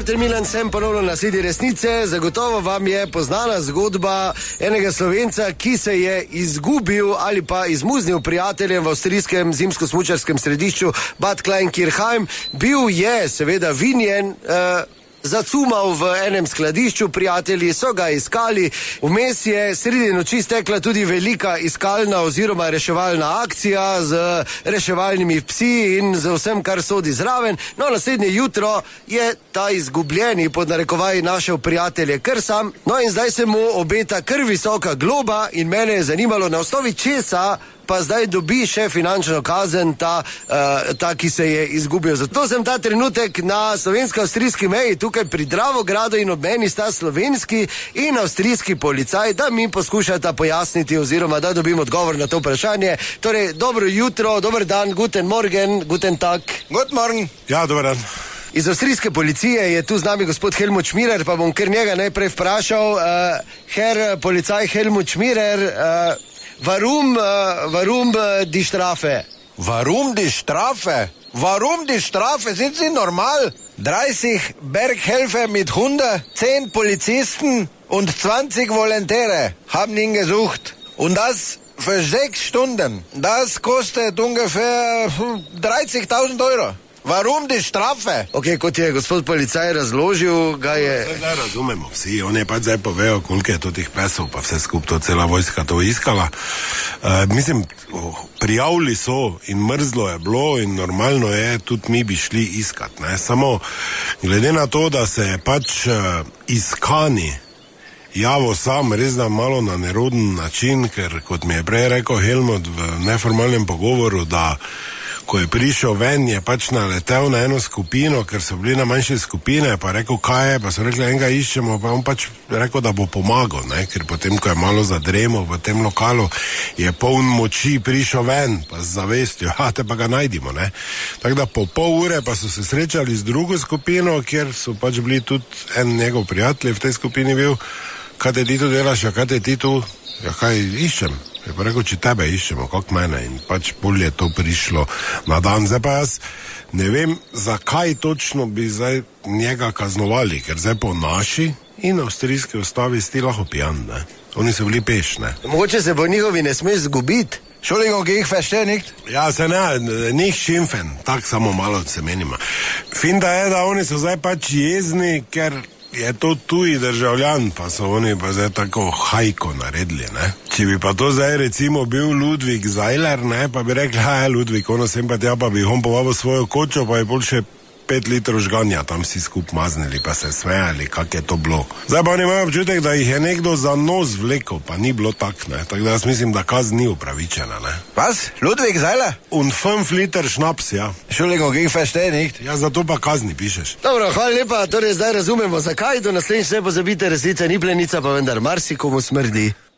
Peter Milan, sem ponovno na Sledi resnice. Zagotovo vam je poznana zgodba enega Slovenca, ki se je izgubil ali pa izmuznil prijateljem v avstrijskem zimsko-smučarskem središču Bad Kleinkirchheim. Bil je seveda vinjen, zacumal v enem skladišču, prijatelji so ga iskali, vmes je sredi noči stekla tudi velika iskalna oziroma reševalna akcija z reševalnimi psi in z vsem, kar sodi zraven. No, naslednje jutro je ta izgubljeni pod narekovaji našel prijatelje kar sam, no in zdaj se mu obeta kar visoka globa in mene je zanimalo, na osnovi česa pa zdaj dobi še finančno kazen ta, ki se je izgubil. Zato sem ta trenutek na slovensko-avstrijski meji, tukaj pri Dravogradu, in ob meni sta slovenski in avstrijski policaj, da mi poskušata pojasniti oziroma da dobim odgovor na to vprašanje. Torej, dobro jutro, dober dan, guten morgen, guten tag. Guten morgen. Ja, dober dan. Iz avstrijske policije je tu z nami gospod Helmut Schmirer, pa bom kar njega najprej vprašal. Herr policaj Helmut Schmirer, Warum die Strafe? Warum die Strafe? Warum die Strafe? Sind Sie normal? 30 Berghelfer mit Hunden, 10 Polizisten und 20 Volontäre haben ihn gesucht. Und das für 6 Stunden. Das kostet ungefähr 30.000 Euro. Warum die Strafe? Ok, kot je gospod policaj razložil, ga je... Zdaj razumemo vsi, on je pač zdaj povedal, koliko je to tih pesov, pa vse skup, to cela vojska to iskala. Mislim, prijavili so in mrzlo je bilo in normalno je, tudi mi bi šli iskat, ne. Samo glede na to, da se je pač iskani javo sam, res da malo na neroden način, ker kot mi je prej rekel Helmut v neformalnem pogovoru, da ko je prišel ven, je pač naletel na eno skupino, ker so bili na manjše skupine, pa rekel, kaj je, pa so rekli, enega iščemo, pa on pač rekel, da bo pomagal, ne, ker potem, ko je malo zadremal v tem lokalu, je poln moči prišel ven, pa z zavestjo, te pa ga najdimo, ne. Tako da po pol ure pa so se srečali z drugo skupino, kjer so pač bili tudi en njegov prijatelj v tej skupini bil, kaj te ti tu delaš, ja, kaj te ti tu, ja, kaj iščem. Je pa rekel, če tebe iščemo, kak mene, in pač bolje je to prišlo na dan. Zdaj pa jaz ne vem, zakaj točno bi zdaj njega kaznovali, ker zdaj po naši in avstrijski ustavi sti lahko pijan, ne. Oni so bili peš, ne. Mogoče se bo njihovi ne smeš zgubiti. Entschuldigung, ich verstehe nicht. Ja, se ne, nicht schimpfen, tak samo malo se menima. Finta je, da oni so zdaj pač jezni, ker je to tuji državljan, pa so oni pa zdaj tako hajko naredili, ne. Če bi pa to zdaj recimo bil Ludvik Zajler, ne, pa bi rekli, Ludvik, ono sem pa tja, pa bi on povabil svojo kočo, pa je bolj še 5 litrov žganja, tam si skup maznili, pa se smejali, kak je to bilo. Zdaj pa oni imajo občutek, da jih je nekdo za nos vlekel, pa ni bilo tak, ne, tako da jaz mislim, da kazen ni upravičena, ne. Was? Ludvik Zajler? Und 5 liter šnaps, ja. Entschuldigung, ich verstehe nicht. Ja, zato pa kazni pišeš. Dobro, hvala lepa, torej zdaj razumemo, zakaj, do naslednjič ne pozabite, resnica ni plenica, pa vendar marsikomu smrdi.